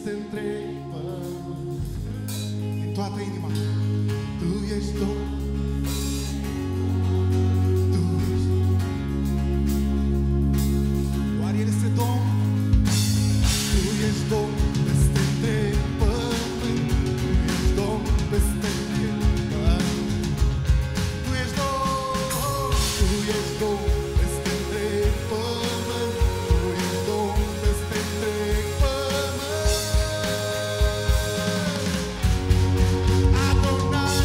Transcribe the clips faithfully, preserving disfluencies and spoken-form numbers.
peste întreg pământ. Din toată inima, Tu ești Domn. Tu ești. Doar El este Domn. Tu ești Domn peste întreg pământ. Tu ești Domn peste întreg pământ. Tu ești Domn. Tu ești Domn peste întreg pământ. Tu ești Domn peste întreg pământ. Adonai,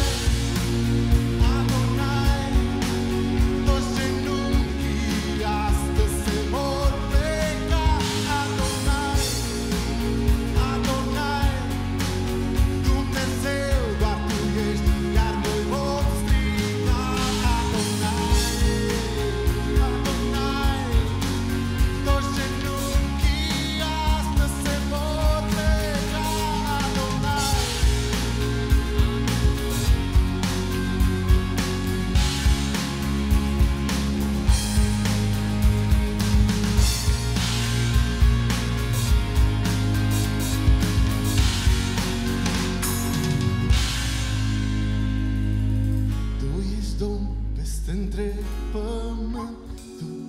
Adonai, toți genunchii astăzi se vor pleca. Adonai, Adonai, Dumnezeu, doar Tu ești, iar noi vom striga. Adonai, Adonai, toți genunchii astăzi se vor pleca. Adonai. Tu ești Domn peste întreg pământul.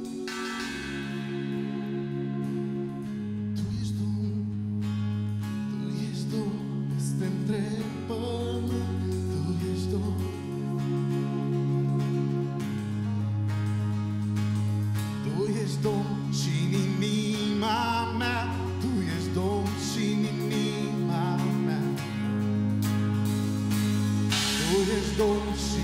Tu ești Domn, Tu ești Domn peste întreg pământ. Tu ești Domn. Tu ești Domn și în inima mea. Tu ești Domn și în inima mea. Tu ești Domn și